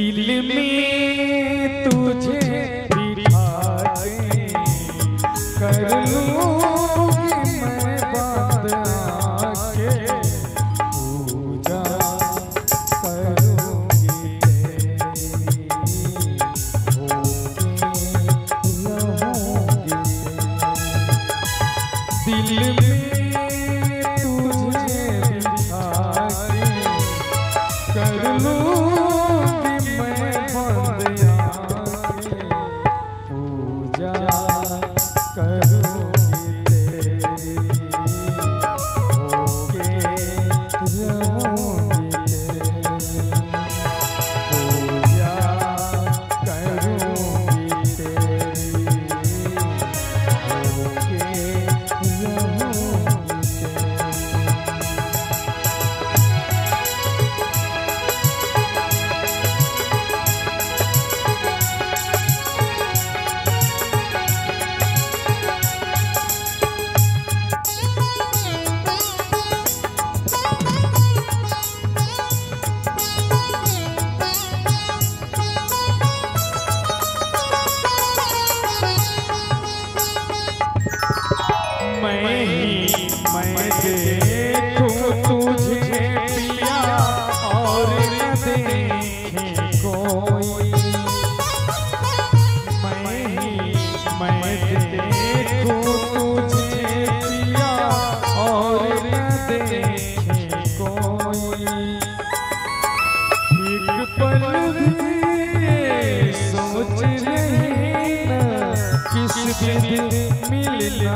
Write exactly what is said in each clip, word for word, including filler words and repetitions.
दिल में तुझे बिठा के कर लूंगी मैं बात आके पूजा करूंगी तेरी होके रहूंगी दिल में तुझे बिठा के कर लूंगी मैं ही मैं देखूं तुझे पिया और न देखे कोई मैं ही मैं देखूं तुझे पिया और न देखे कोई एक पल भी सोच रही न किस दिन मिलना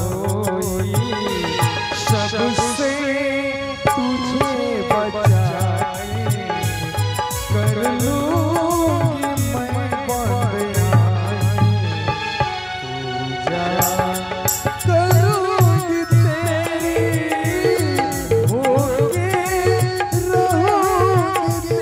सबसे तुझे बचा के कर लूंगी मैं पूजा करूंगी तेरी होके रहूंगी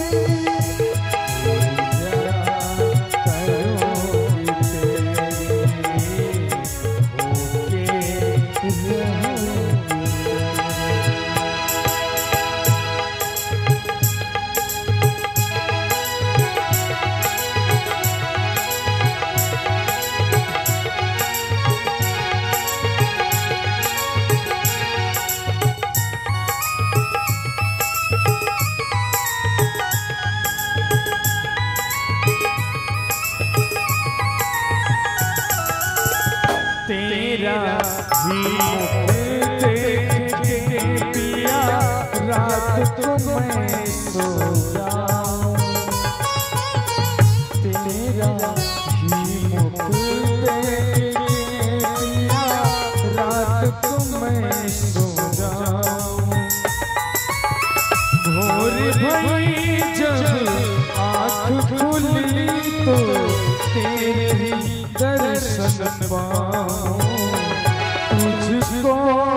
तेरा ही मुख देख के पिया रात को मैं सो जाऊं तेरा ही मुख देख के पिया रात को मैं सो जाऊं भोर भई जब आँख खुली तो तेरी दर्शन पाऊं तुझको